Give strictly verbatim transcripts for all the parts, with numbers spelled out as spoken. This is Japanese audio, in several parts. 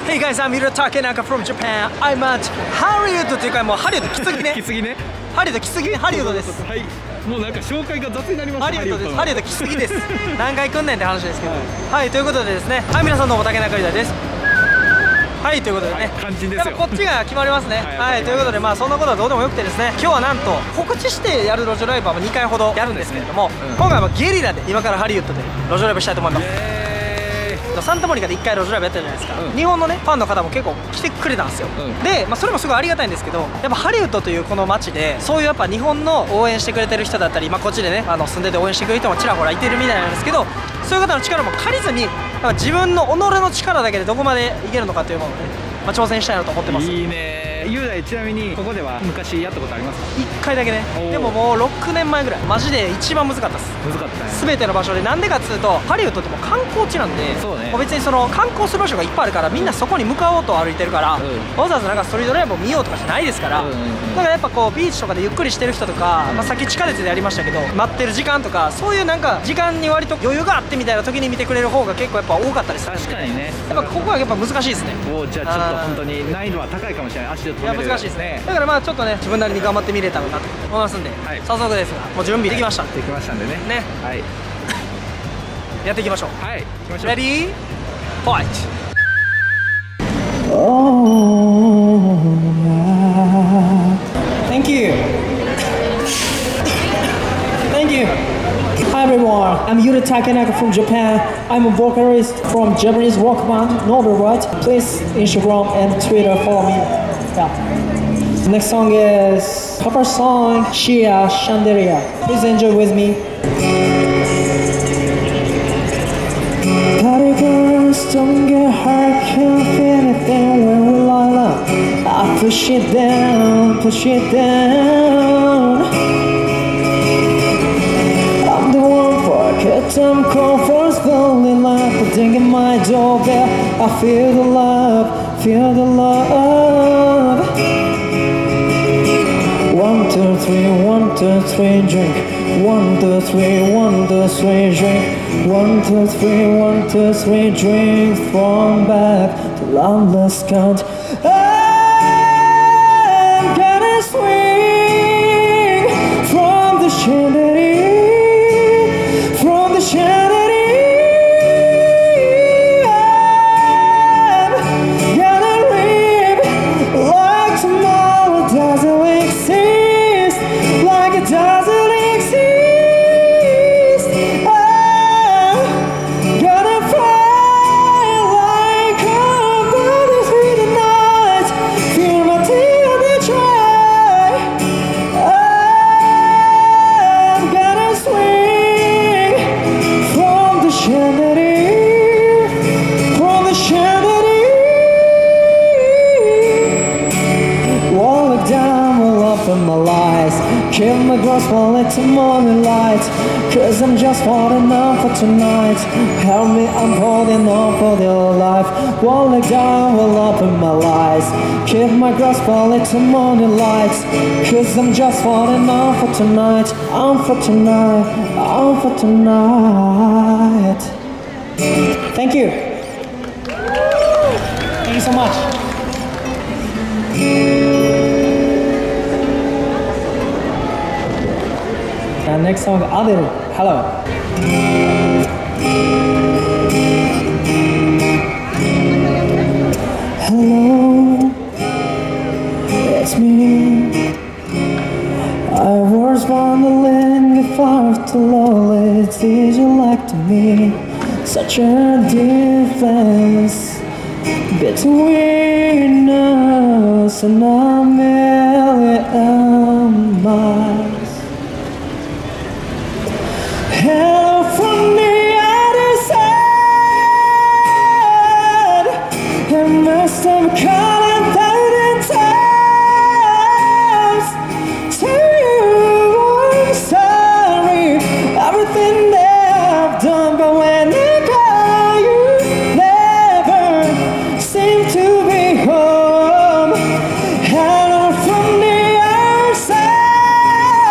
Hey guys, I'm Hiro Takenaka from Japan. I'm at ハリウッドというかもうハリウッドきすぎね。 きすぎね。 ハリウッドきすぎハリウッドです。 はい。もうなんか紹介が雑になりました。 ハリウッドです。ハリウッドきすぎです。何回来んねんって話ですけど。はい、ということでですね。はい、皆さんどうも竹中リーダーです。はい、ということでね。 肝心ですよ。 やっぱこっちが決まりますね。はい、ということでまあそんなことはどうでもよくてですね。今日はなんと告知してやる路上ライブはにかいほどやるんですけれども、今回はゲリラで今からハリウッドで路上ライブしたいと思います。サンタモニカでいっかい路上ライブやったじゃないですか、うん、日本のねファンの方も結構来てくれたんですよ、うん、で、まあ、それもすごいありがたいんですけど、やっぱハリウッドというこの街でそういうやっぱ日本の応援してくれてる人だったり、まあ、こっちでねあの住んでて応援してくれる人もちらほらいてるみたいなんですけど、そういう方の力も借りずにやっぱ自分の己の力だけでどこまでいけるのかというものをね、まあ、挑戦したいなと思ってます。 いいね。雄大、ちなみにここでは昔やったことありますか？ いっかいだけね。でももうろくねんまえぐらいマジで一番難かったです。 難かったね。 全ての場所で、なんでかっつうとハリウッドってもう観光地なんで、そうね、もう別にその観光する場所がいっぱいあるからみんなそこに向かおうと歩いてるから、うん、わざわざなんかストリートライブを見ようとかじゃないですから、だからやっぱこうビーチとかでゆっくりしてる人とか、まあ、さっき地下鉄でやりましたけど待ってる時間とかそういうなんか時間に割と余裕があってみたいな時に見てくれる方が結構やっぱ多かったりする。確かにね。やっぱここはやっぱ難しいですね。おじゃあちょっと本当に難易度は高いかもしれない。足で止める。いや難しいですね。だからまあちょっとね自分なりに頑張ってみれたらなと思いますんで、はい、早速ですがもう準備できました。できましたんでね。ね。はい。やっていきましょう。はい。行きましょう。Ready? Fight! Oh, thank you. Thank you. Hi everyone, I'm Yuri Takenaka from Japan. I'm a vocalist from Japanese rock band Noble Right. Please Instagram and Twitter follow me. Yeah. The next song is cover song Shia Chandelier. Please enjoy with me. Party girls don't get hurt, can't feel anything when we line up. I push it down, push it down. I'm the one for a good time call for spelling like a ding in my doorbell. I feel the love, feel the love. One, two, three, one, two, three, drink. One, two, three, one, two, three, drink. One, two, three, one, two, three, drink. From back to loveless count. I'm gonna swing from the chandelier, from the chandelier. I'm gonna live like tomorrow doesn't exist, like it doesn't exist. Kill my glass while it's morning light, cause I'm just holding on for tonight. Help me, I'm holding on for your life. Won't let down, will open my eyes. Keep my glass while it's morning light, cause I'm just holding on for tonight. On for tonight, on for tonight. Thank you. Thank you so much. And next song, Adele. Hello. Hello, it's me. I was wondering if after all it's easy like to me. Such a difference between us and a million miles. Hello from the other side. I must have called a thousand times. Tell you I'm sorry, everything that I've done, but when I call you, never seem to be home. Hello from the other side.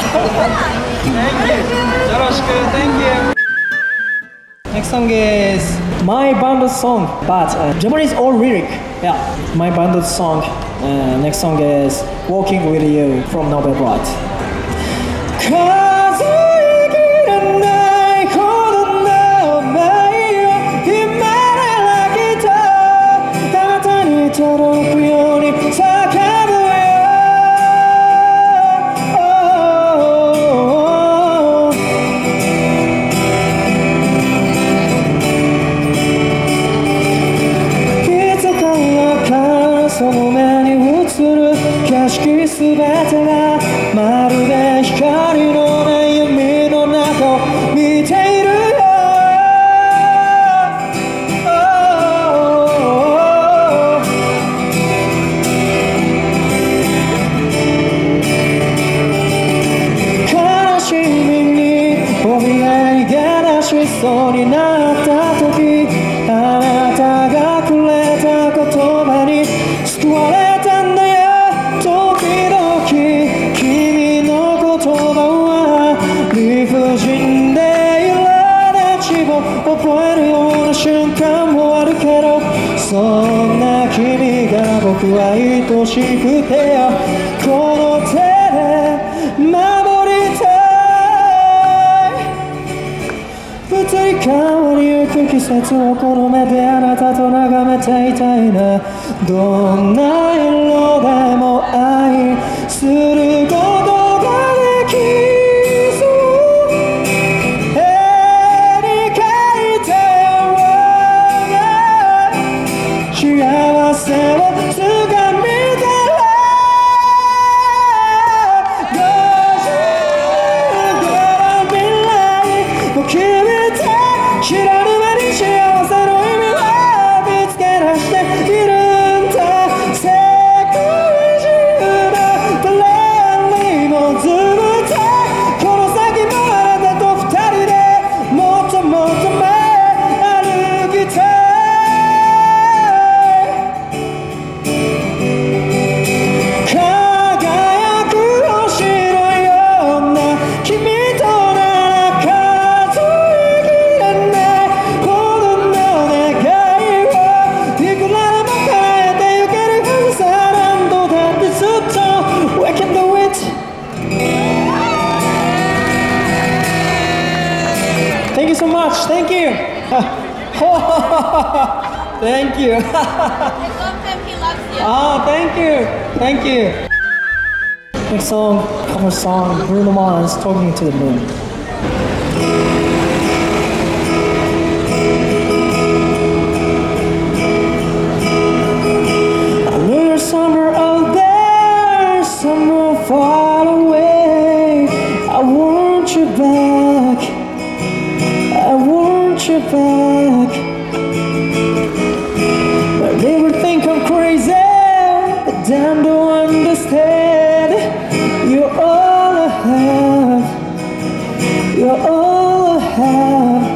よろしく Thank you Next song is my band song but uh, Japanese all lyric yeah my band song uh, next song is Walking with You from Nobel Bright 数えきれないほどの想いを今ならきっとあなたに届くように叫ぶよその目に映る景色すべてがまるで光のない闇の中を見ているよ、oh、悲しみに怯え逃げ出しそうになった時あなたがくれた言葉に救われたんだよ時々君の言葉は理不尽でいろんな自分を覚えるような瞬間もあるけどそんな君が僕は愛しくてよこの手で守りたい移り変わりゆく季節をこの目であなたと眺めていたいなどんな色でも愛することができそう絵に描いてよ幸せをつかみたらごじゅうごの未来を決めて知らぬ間に幸せの意味を見つけ出しているThank you so much. Thank you. Thank you. I love him. He loves you. Oh, thank you. Thank you. Next song, cover song, Bruno Mars, Talking to the Moon. I know you're somewhere out there, somewhere far away. I want you back. I want you back. But they would think I'm crazy, but damn don't understand. You're all I have. You're all I have.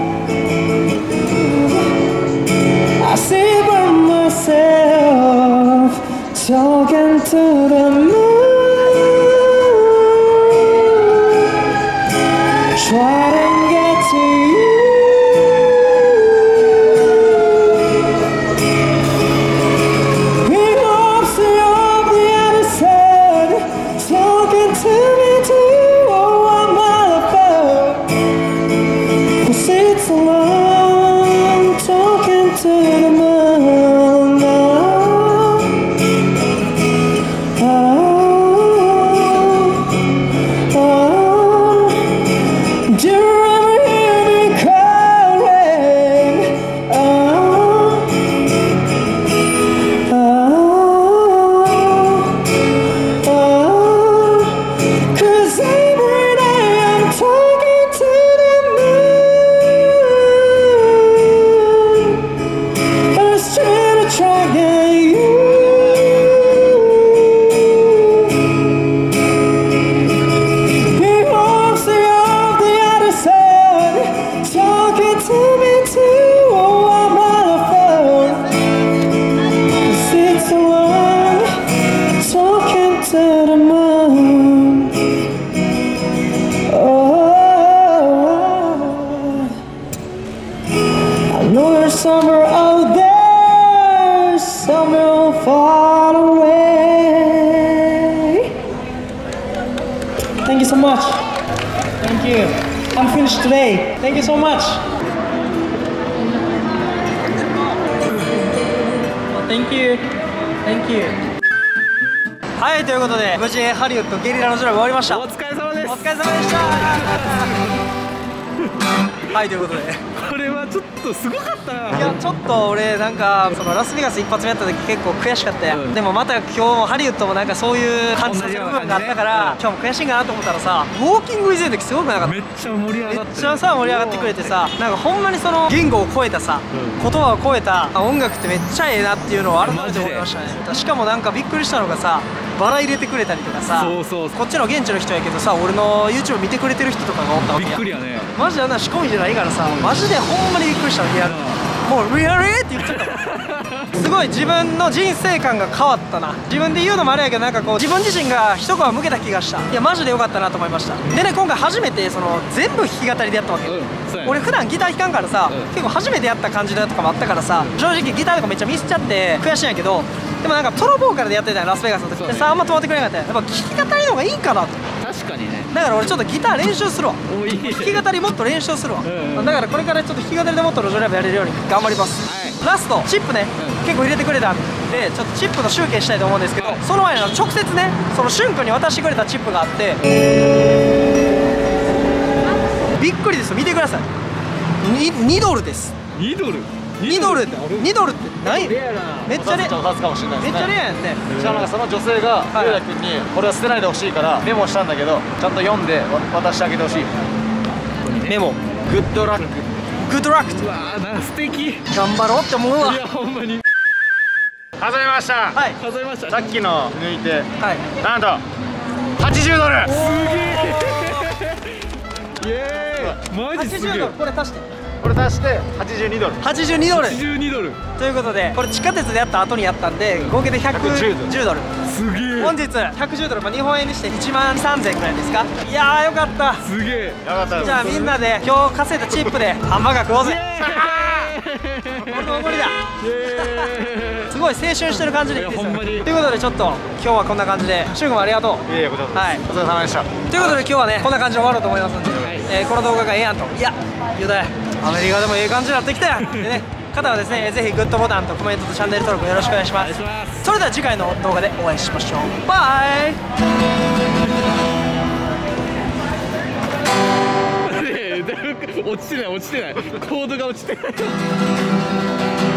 I see by myself talking to the moon. Try to get to you. Thank you so much. Thank you. I'm finished today. Thank you so much. Thank you. Thank you. はい、ということで無事ハリウッドゲリラのジョラが終わりました。 お疲れ様です。 お疲れ様でした。はい、ということでこれはちょっとすごかったな。 いやちょっと俺なんかそのラスベガス一発目やった時結構悔しかったよ、うん、でもまた今日もハリウッドもなんかそういう感じの部分があったから、ね、うん、今日も悔しいかなと思ったらさ、ウォーキングイズの時すごくなかった？ めっちゃ盛り上がって、 めっちゃさ盛り上がってくれてさ、なんかほんまにその言語を超えたさ、うん、言葉を超えた音楽ってめっちゃええなっていうのを改めて思いましたね。しかもなんかびっくりしたのがさ、バラ入れてくれたりとかさ、 そうそうそう、 こっちの現地の人やけどさ、俺の YouTube 見てくれてる人とかがおったわけや。 びっくりやね。 マジであんな仕込みじゃないからさ、マジでほんまにびっくりしたの。リアル、もうリアルって言っちゃったすごい自分の人生観が変わったな。自分で言うのもあれやけど、なんかこう自分自身が一皮向けた気がした。いやマジでよかったなと思いました。でね、今回初めてその全部弾き語りでやったわけ、うん、俺普段ギター弾かんからさ、うん、結構初めてやった感じだとかもあったからさ、正直ギターとかめっちゃミスっちゃって悔しいんやけど、でもなんかソロボーカルでやってたよラスベガスの時でさ、あんま止まってくれなかったよ。やっぱ弾き語りの方がいいかなと。 確かにね。 だから俺ちょっとギター練習するわ。弾き語りもっと練習するわ、うんうん、だからこれからちょっと弾き語りでもっと路上ライブやれるように頑張ります、はい、ラストチップね、うん、結構入れてくれたんでちょっとチップの集計したいと思うんですけど、はい、その前の直接ねそのシュン君に渡してくれたチップがあって、びっくりですよ、見てください、ににドルです。 にドルにドルってにドルって何？めっちゃレア、 ちょっと立つかもしれないですね。 めっちゃレアやんね。 しかもなんかその女性がゆうやくんにこれは捨てないでほしいからメモしたんだけど、ちゃんと読んで渡してあげてほしい。 メモ。 グッドラック。 グッドラック。 うわー、素敵。 頑張ろうって思うわ。 いやほんまに。 数えました。 はい。 数えました。 さっきの抜いて、 はい。 なんとはちじゅうドル。 すげえ。イエーイ。マジすげえ。 はちじゅうドル、これ足して。 これ足してはちじゅうにドル。 はちじゅうにドル。 はちじゅうにドル。 ということでこれ地下鉄でやった後にやったんで合計でひゃくじゅうドル。 すげえ。 本日ひゃくじゅうドル、まあ日本円にしていちまんさんぜんえんくらいですか。いやーよかった。 すげえ。 よかったです。 じゃあみんなで今日稼いだチップでハンバーガー食おうぜ。俺のおごりだ。すごい青春してる感じでいいですよ。ということでちょっと今日はこんな感じで、シュウ君もありがとう。 いえいえ、こちらこそ。 はい、 お疲れ様でした。 ということで今日はねこんな感じで終わろうと思いますんで、はい、えー、この動画がええやんと、いや言うたやアメリカでもええ感じになってきたやんでね、方はですねぜひグッドボタンとコメントとチャンネル登録よろしくお願いします。それでは次回の動画でお会いしましょう。バイ。 落ちてない落ちてないコードが落ちてない